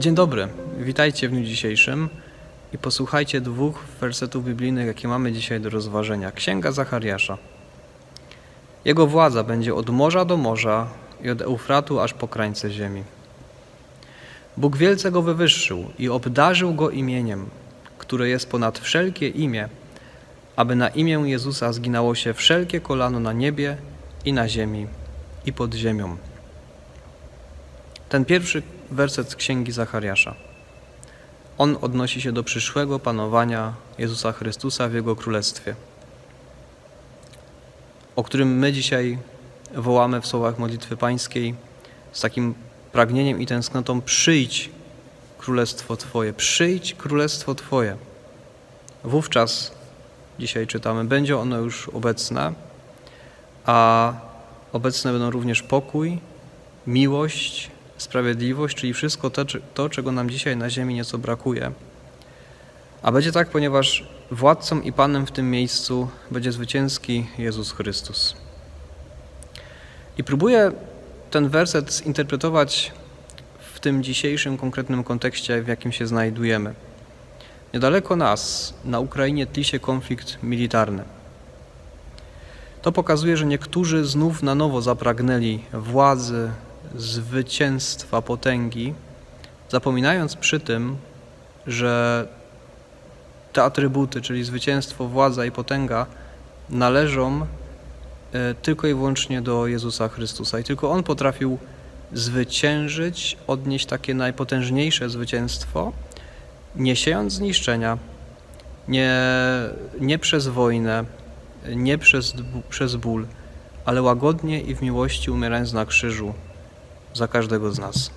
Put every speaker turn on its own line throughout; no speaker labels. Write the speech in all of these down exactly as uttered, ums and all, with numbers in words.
Dzień dobry, witajcie w dniu dzisiejszym i posłuchajcie dwóch wersetów biblijnych, jakie mamy dzisiaj do rozważenia. Księga Zachariasza. Jego władza będzie od morza do morza i od Eufratu aż po krańce ziemi. Bóg wielce go wywyższył i obdarzył go imieniem, które jest ponad wszelkie imię, aby na imię Jezusa zginało się wszelkie kolano na niebie i na ziemi i pod ziemią. Ten pierwszy werset z Księgi Zachariasza. On odnosi się do przyszłego panowania Jezusa Chrystusa w Jego Królestwie, o którym my dzisiaj wołamy w słowach modlitwy pańskiej z takim pragnieniem i tęsknotą: przyjdź Królestwo Twoje, przyjdź Królestwo Twoje. Wówczas, dzisiaj czytamy, będzie ono już obecne, a obecne będą również pokój, miłość, sprawiedliwość, czyli wszystko to, to, czego nam dzisiaj na ziemi nieco brakuje. A będzie tak, ponieważ władcą i Panem w tym miejscu będzie zwycięski Jezus Chrystus. I próbuję ten werset zinterpretować w tym dzisiejszym konkretnym kontekście, w jakim się znajdujemy. Niedaleko nas, na Ukrainie, tli się konflikt militarny. To pokazuje, że niektórzy znów na nowo zapragnęli władzy, zwycięstwa, potęgi, zapominając przy tym, że te atrybuty, czyli zwycięstwo, władza i potęga, należą tylko i wyłącznie do Jezusa Chrystusa. I tylko On potrafił zwyciężyć, odnieść takie najpotężniejsze zwycięstwo, nie siejąc zniszczenia, nie, nie przez wojnę, nie przez, przez ból, ale łagodnie i w miłości umierając na krzyżu za każdego z nas.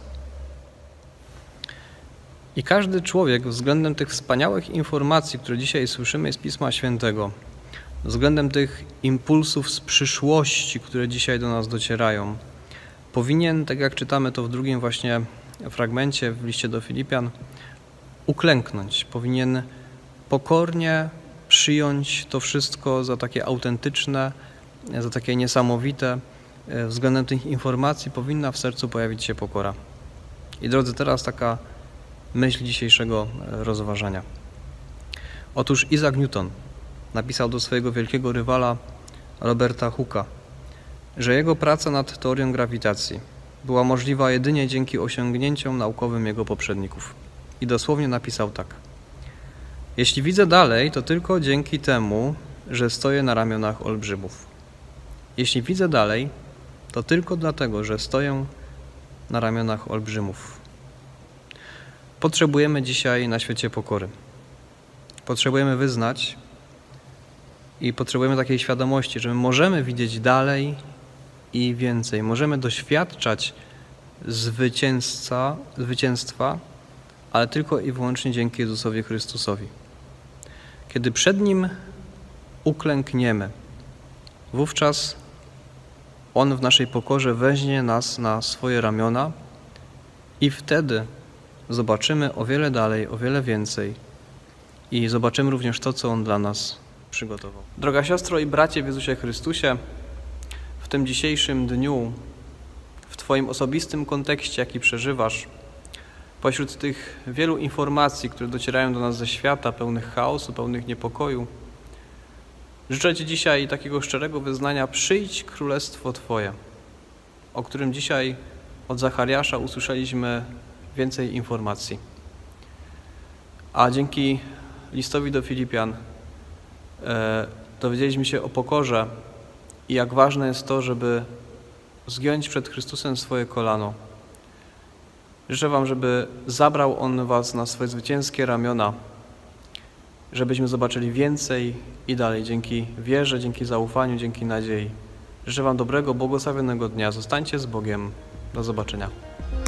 I każdy człowiek względem tych wspaniałych informacji, które dzisiaj słyszymy z Pisma Świętego, względem tych impulsów z przyszłości, które dzisiaj do nas docierają, powinien, tak jak czytamy to w drugim właśnie fragmencie w liście do Filipian, uklęknąć. Powinien pokornie przyjąć to wszystko za takie autentyczne, za takie niesamowite. Względem tych informacji powinna w sercu pojawić się pokora. I drodzy, teraz taka myśl dzisiejszego rozważania. Otóż Isaac Newton napisał do swojego wielkiego rywala Roberta Hooke'a, że jego praca nad teorią grawitacji była możliwa jedynie dzięki osiągnięciom naukowym jego poprzedników. I dosłownie napisał tak: jeśli widzę dalej, to tylko dzięki temu, że stoję na ramionach olbrzymów. Jeśli widzę dalej, to tylko dlatego, że stoję na ramionach olbrzymów. Potrzebujemy dzisiaj na świecie pokory. Potrzebujemy wyznać i potrzebujemy takiej świadomości, że my możemy widzieć dalej i więcej. Możemy doświadczać zwycięzca, zwycięstwa, ale tylko i wyłącznie dzięki Jezusowi Chrystusowi. Kiedy przed Nim uklękniemy, wówczas On w naszej pokorze weźmie nas na swoje ramiona i wtedy zobaczymy o wiele dalej, o wiele więcej i zobaczymy również to, co On dla nas przygotował. Droga siostro i bracie w Jezusie Chrystusie, w tym dzisiejszym dniu, w Twoim osobistym kontekście, jaki przeżywasz, pośród tych wielu informacji, które docierają do nas ze świata, pełnych chaosu, pełnych niepokoju, życzę Ci dzisiaj takiego szczerego wyznania: przyjdź Królestwo Twoje, o którym dzisiaj od Zachariasza usłyszeliśmy więcej informacji. A dzięki listowi do Filipian e, dowiedzieliśmy się o pokorze i jak ważne jest to, żeby zgiąć przed Chrystusem swoje kolano. Życzę Wam, żeby zabrał On Was na swoje zwycięskie ramiona, żebyśmy zobaczyli więcej i dalej, dzięki wierze, dzięki zaufaniu, dzięki nadziei. Życzę Wam dobrego, błogosławionego dnia. Zostańcie z Bogiem. Do zobaczenia.